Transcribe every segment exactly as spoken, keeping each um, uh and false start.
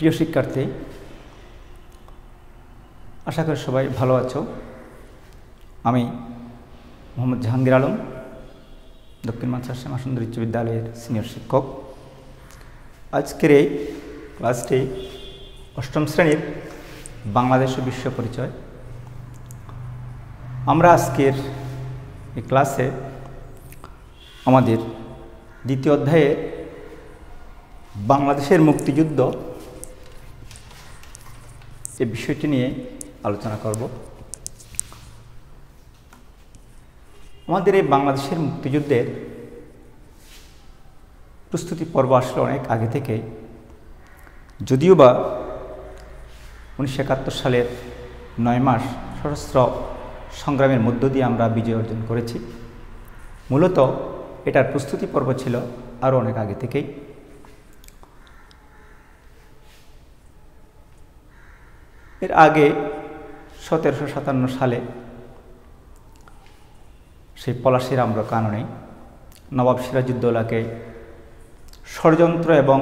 প্রিয় শিক্ষার্থী, আশা করি সবাই ভালো আছো। আমি মোহাম্মদ জাহাঙ্গীর আলম, দক্ষিণ মানসার শ্যামাসুন্দর উচ্চ বিদ্যালয়ের সিনিয়র শিক্ষক। আজকের এই ক্লাসটি অষ্টম শ্রেণীর বাংলাদেশ ও বিশ্ব পরিচয়। আমরা আজকের এই ক্লাসে আমাদের দ্বিতীয় অধ্যায়ে বাংলাদেশের মুক্তিযুদ্ধ এই বিষয়টি নিয়ে আলোচনা করব। আমাদের এই বাংলাদেশের মুক্তিযুদ্ধের প্রস্তুতি পর্ব আসলে অনেক আগে থেকে, যদিও বা উনিশশো একাত্তর সালের নয় মাস সশস্ত্র সংগ্রামের মধ্য দিয়ে আমরা বিজয় অর্জন করেছি। মূলত এটার প্রস্তুতি পর্ব ছিল আরও অনেক আগে থেকেই। এর আগে সতেরোশো সাতান্ন সালে সেই পলাশীর আম্র কাননে নবাব সিরাজউদ্দৌলাকে ষড়যন্ত্র এবং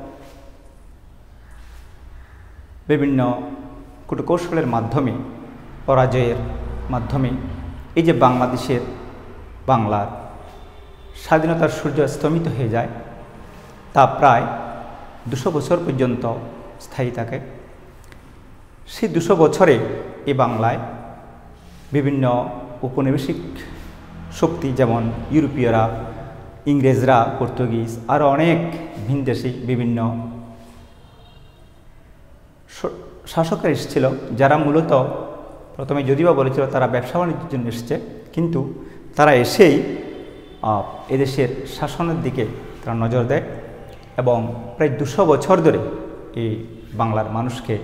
বিভিন্ন কূটকৌশলের মাধ্যমে, পরাজয়ের মাধ্যমে এই যে বাংলাদেশের বাংলার স্বাধীনতার সূর্য স্তমিত হয়ে যায়, তা প্রায় দুশো বছর পর্যন্ত স্থায়ী থাকে। সেই দুশো বছরে এই বাংলায় বিভিন্ন উপনিবেশিক শক্তি, যেমন ইউরোপীয়রা, ইংরেজরা, পর্তুগিজ, আরও অনেক ভিনদেশী বিভিন্ন শাসকেরা এসেছিল, যারা মূলত প্রথমে যদিও বলেছিল তারা ব্যবসা বাণিজ্যের জন্য এসেছে, কিন্তু তারা এসেই এদেশের শাসনের দিকে তারা নজর দেয় এবং প্রায় দুশো বছর ধরে এই বাংলার মানুষকে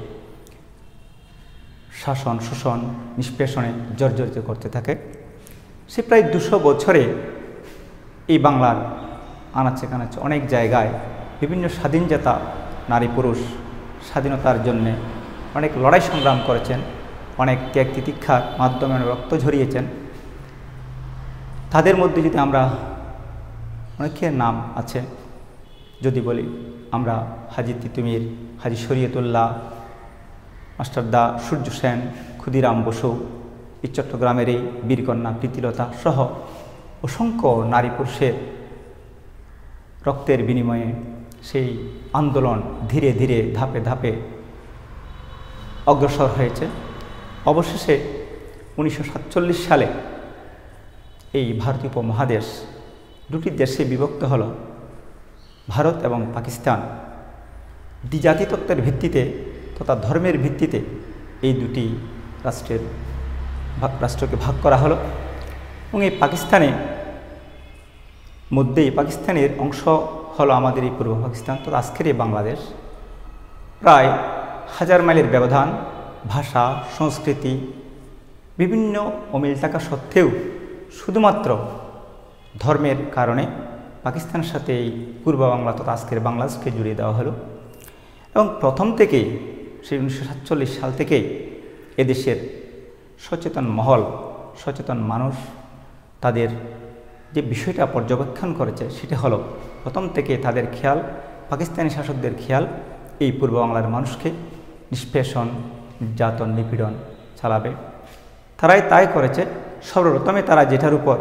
শাসন, শোষণ, নিষ্পেষণে জর্জরিত করতে থাকে। সে প্রায় দুশো বছরে এই বাংলার আনাচে কানাচে অনেক জায়গায় বিভিন্ন স্বাধীনচেতা নারী পুরুষ স্বাধীনতার জন্যে অনেক লড়াই সংগ্রাম করেছেন, অনেক ত্যাগ তিতিক্ষার মাধ্যমে রক্ত ঝরিয়েছেন। তাদের মধ্যে যদি আমরা অনেকের নাম আছে যদি বলি, আমরা হাজী তিতুমির, হাজী শরীয়তুল্লাহ, মাস্টার দা সূর্য সেন, ক্ষুদিরাম বসু, এই চট্টগ্রামের এই বীরকন্যা প্রীতিলতা সহ অসংখ্য নারী পুরুষের রক্তের বিনিময়ে সেই আন্দোলন ধীরে ধীরে ধাপে ধাপে অগ্রসর হয়েছে। অবশেষে উনিশশো সাতচল্লিশ সালে এই ভারতীয় উপমহাদেশ দুটি দেশে বিভক্ত হল, ভারত এবং পাকিস্তান। দ্বিজাতিতত্ত্বের ভিত্তিতে তথা ধর্মের ভিত্তিতে এই দুটি রাষ্ট্রের রাষ্ট্রকে ভাগ করা হলো এবং এই পাকিস্তানের মধ্যেই পাকিস্তানের অংশ হলো আমাদের এই পূর্ব পাকিস্তান, তো আজকের এই বাংলাদেশ। প্রায় হাজার মাইলের ব্যবধান, ভাষা, সংস্কৃতি, বিভিন্ন অমিল থাকা সত্ত্বেও শুধুমাত্র ধর্মের কারণে পাকিস্তানের সাথে এই পূর্ব বাংলা তথা আজকের বাংলাদেশকে জুড়িয়ে দেওয়া হলো এবং প্রথম থেকেই সেই উনিশশো সাতচল্লিশ সাল থেকেই এদেশের সচেতন মহল, সচেতন মানুষ তাদের যে বিষয়টা পর্যবেক্ষণ করেছে সেটা হলো প্রথম থেকে তাদের খেয়াল, পাকিস্তানি শাসকদের খেয়াল এই পূর্ব বাংলার মানুষকে নিষ্পেষণ, নির্যাতন, নিপীড়ন চালাবে। তারাই তাই করেছে। সর্বপ্রথমে তারা যেটার উপর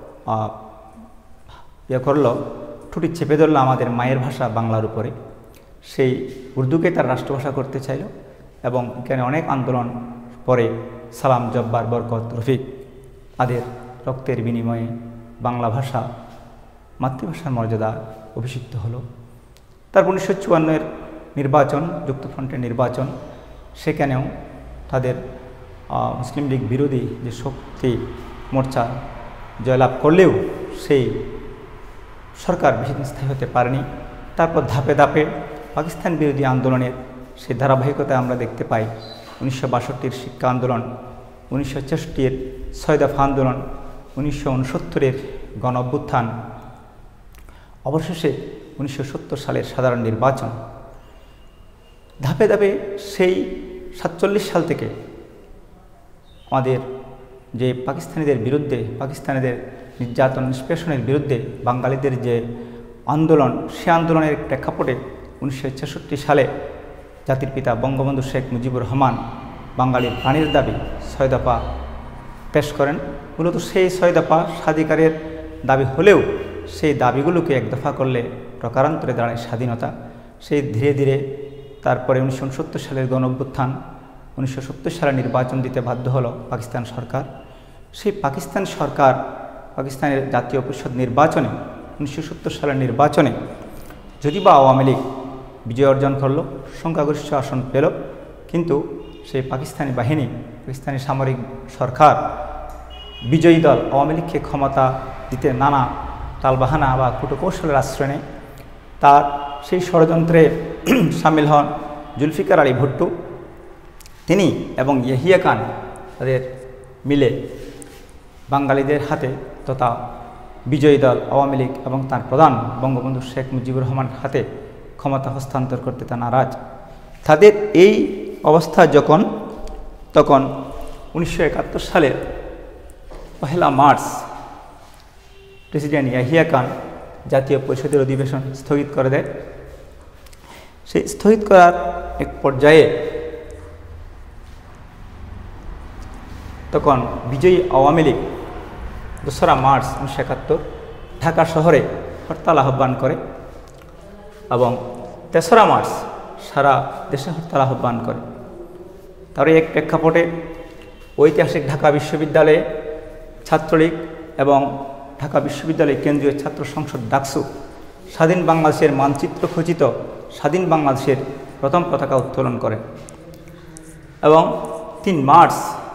ইয়ে করলো, ঠুটি চেপে ধরলো আমাদের মায়ের ভাষা বাংলার উপরে, সেই উর্দুকে তার রাষ্ট্রভাষা করতে চাইল এবং এখানে অনেক আন্দোলন পরে সালাম, জব্বার, বরকত, রফিক তাদের রক্তের বিনিময়ে বাংলা ভাষা মাতৃভাষার মর্যাদা অভিষিক্ত হলো। তারপর উনিশশো চুয়ান্নের নির্বাচন, যুক্তফ্রন্টের নির্বাচন, সেখানেও তাদের মুসলিম লীগ বিরোধী যে শক্তি মোর্চা জয়লাভ করলেও সেই সরকার বেশি দিন স্থায়ী হতে পারেনি। তারপর ধাপে ধাপে পাকিস্তান বিরোধী আন্দোলনের সেই ধারাবাহিকতায় আমরা দেখতে পাই উনিশশো বাষট্টির শিক্ষা আন্দোলন, উনিশশো ছেষট্টির ছয় দফা আন্দোলন, উনিশশো উনসত্তরের গণ অভ্যুত্থান, অবশেষে উনিশশো সত্তর সালের সাধারণ নির্বাচন। ধাপে ধাপে সেই সাতচল্লিশ সাল থেকে আমাদের যে পাকিস্তানিদের বিরুদ্ধে, পাকিস্তানিদের নির্যাতন নিষ্পেষণের বিরুদ্ধে বাঙালিদের যে আন্দোলন, সে আন্দোলনের প্রেক্ষাপটে উনিশশো ছেষট্টি সালে জাতির পিতা বঙ্গবন্ধু শেখ মুজিবুর রহমান বাঙালির প্রাণের দাবি ছয় দফা পেশ করেন। মূলত সেই ছয় দফা স্বাধিকারের দাবি হলেও সেই দাবিগুলোকে এক দফা করলে প্রকারান্তরে দাঁড়ায় স্বাধীনতা। সেই ধীরে ধীরে তারপরে উনিশশো উনসত্তর সালের গণ অভ্যুত্থান, উনিশশো সত্তর সালে নির্বাচন দিতে বাধ্য হলো পাকিস্তান সরকার। সেই পাকিস্তান সরকার পাকিস্তানের জাতীয় পরিষদ নির্বাচনে উনিশশো সত্তর সালের নির্বাচনে যদি বা আওয়ামী লীগ বিজয় অর্জন করলো, সংখ্যাগরিষ্ঠ আসন পেল, কিন্তু সেই পাকিস্তানি বাহিনী, পাকিস্তানি সামরিক সরকার বিজয়ী দল আওয়ামী লীগকে ক্ষমতা দিতে নানা তালবাহানা বা কূটকৌশলের আশ্রয় নেয়। তার সেই ষড়যন্ত্রে সামিল হন জুলফিকার আলী ভুট্টো, তিনি এবং ইয়াহিয়া খান তাদের মিলে বাঙালিদের হাতে তথা বিজয়ী দল আওয়ামী লীগ এবং তার প্রধান বঙ্গবন্ধু শেখ মুজিবুর রহমানের হাতে ক্ষমতা হস্তান্তর করতে তা নারাজ। তাদের এই অবস্থা যখন, তখন উনিশশো একাত্তর সালের পহেলা মার্চ প্রেসিডেন্ট ইয়াহিয়া খান জাতীয় পরিষদের অধিবেশন স্থগিত করে দেয়। সেই স্থগিত করার এক পর্যায়ে তখন বিজয়ী আওয়ামী লীগ দোসরা মার্চ উনিশশো একাত্তর ঢাকা শহরে হরতাল আহ্বান করে এবং তেসরা মার্চ সারা দেশে হরতাল আহ্বান করে। তার এক প্রেক্ষাপটে ঐতিহাসিক ঢাকা বিশ্ববিদ্যালয়ে ছাত্রলীগ এবং ঢাকা বিশ্ববিদ্যালয় কেন্দ্রীয় ছাত্র সংসদ ডাকসু স্বাধীন বাংলাদেশের মানচিত্র খচিত স্বাধীন বাংলাদেশের প্রথম পতাকা উত্তোলন করে এবং তিন মার্চ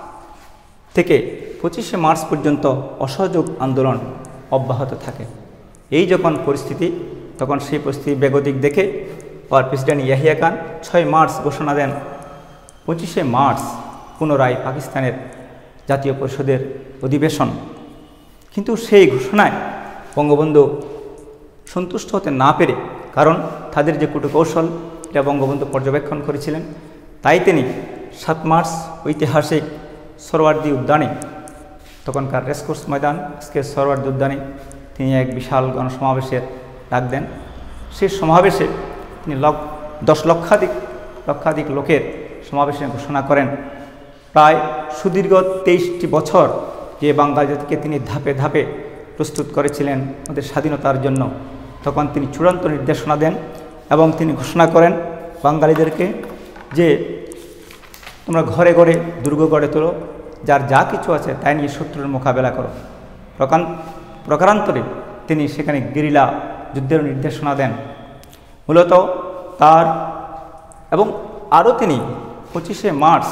থেকে পঁচিশে মার্চ পর্যন্ত অসহযোগ আন্দোলন অব্যাহত থাকে। এই যখন পরিস্থিতি, তখন সেই পরিস্থিতি বেগতিক দেখে পর প্রেসিডেন্ট ইয়াহিয়া খান ছয় মার্চ ঘোষণা দেন পঁচিশে মার্চ পুনরায় পাকিস্তানের জাতীয় পরিষদের অধিবেশন। কিন্তু সেই ঘোষণায় বঙ্গবন্ধু সন্তুষ্ট হতে না পেরে, কারণ তাদের যে কূটকৌশল এটা বঙ্গবন্ধু পর্যবেক্ষণ করেছিলেন, তাই তিনি সাত মার্চ ঐতিহাসিক সরওয়ার্দী উদ্যানে, তখনকার রেসকোর্স ময়দান আজকে সরওয়ার্দী উদ্যানে, তিনি এক বিশাল গণসমাবেশের ডাক দেন। সেই সমাবেশে তিনি লক্ষ দশ লক্ষাধিক লক্ষাধিক লোকের সমাবেশে ঘোষণা করেন প্রায় সুদীর্ঘ তেইশটি বছর যে বাঙালি জাতিকে তিনি ধাপে ধাপে প্রস্তুত করেছিলেন ওদের স্বাধীনতার জন্য, তখন তিনি চূড়ান্ত নির্দেশনা দেন এবং তিনি ঘোষণা করেন বাঙালিদেরকে যে তোমরা ঘরে ঘরে দুর্গ গড়ে তোলো, যার যা কিছু আছে তাই নিয়ে শত্রুর মোকাবেলা করো। প্রকান প্রকারান্তরে তিনি সেখানে গেরিলা যুদ্ধের নির্দেশনা দেন মূলত তার, এবং আরও তিনি পঁচিশে মার্চ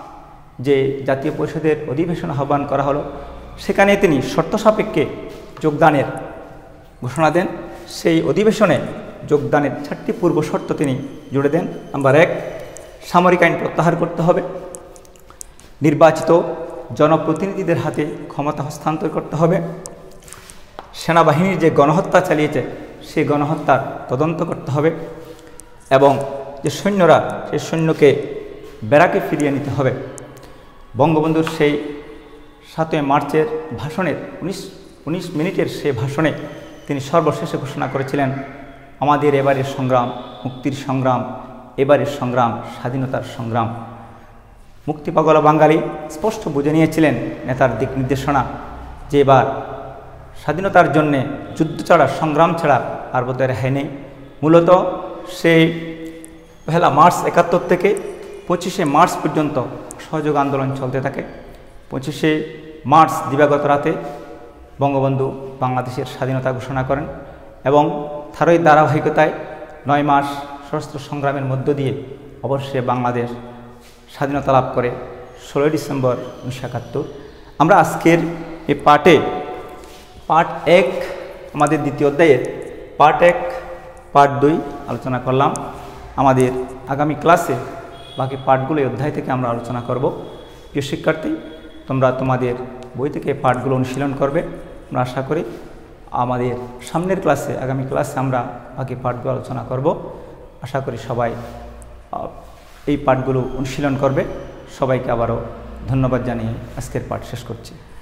যে জাতীয় পরিষদের অধিবেশন আহ্বান করা হলো সেখানে তিনি শর্ত সাপেক্ষে যোগদানের ঘোষণা দেন। সেই অধিবেশনে যোগদানের চারটি পূর্ব শর্ত তিনি জুড়ে দেন। নাম্বার এক, সামরিক আইন প্রত্যাহার করতে হবে, নির্বাচিত জনপ্রতিনিধিদের হাতে ক্ষমতা হস্তান্তর করতে হবে, সেনাবাহিনীর যে গণহত্যা চালিয়েছে সেই গণহত্যার তদন্ত করতে হবে এবং যে সৈন্যরা সেই সৈন্যকে ব্যারাকে ফিরিয়ে নিতে হবে। বঙ্গবন্ধুর সেই সাতই মার্চের ভাষণের উনিশ উনিশ মিনিটের সেই ভাষণে তিনি সর্বশেষে ঘোষণা করেছিলেন আমাদের এবারের সংগ্রাম মুক্তির সংগ্রাম, এবারের সংগ্রাম স্বাধীনতার সংগ্রাম। মুক্তিপাগলা বাঙালি স্পষ্ট বুঝে নিয়েছিলেন নেতার দিক নির্দেশনা যে এবার স্বাধীনতার জন্যে যুদ্ধ ছাড়া, সংগ্রাম ছাড়া আর বোধহয় রেহাই নেই। মূলত সেই পহেলা মার্চ একাত্তর থেকে পঁচিশে মার্চ পর্যন্ত সহযোগ আন্দোলন চলতে থাকে। পঁচিশে মার্চ দিবাগত রাতে বঙ্গবন্ধু বাংলাদেশের স্বাধীনতা ঘোষণা করেন এবং তারই ধারাবাহিকতায় নয় মাস সশস্ত্র সংগ্রামের মধ্য দিয়ে অবশ্যই বাংলাদেশ স্বাধীনতা লাভ করে ষোলোই ডিসেম্বর উনিশশো একাত্তর। আমরা আজকের এই পার্টে পার্ট এক আমাদের দ্বিতীয় অধ্যায়ের পার্ট এক পার্ট দুই আলোচনা করলাম। আমাদের আগামী ক্লাসে বাকি পার্টগুলো এই অধ্যায় থেকে আমরা আলোচনা করব। প্রিয় শিক্ষার্থী, তোমরা তোমাদের বই থেকে পার্টগুলো অনুশীলন করবে। আমরা আশা করি আমাদের সামনের ক্লাসে, আগামী ক্লাসে আমরা বাকি পার্টগুলো আলোচনা করব। আশা করি সবাই এই পার্টগুলো অনুশীলন করবে। সবাইকে আবারও ধন্যবাদ জানিয়ে আজকের পাঠ শেষ করছি।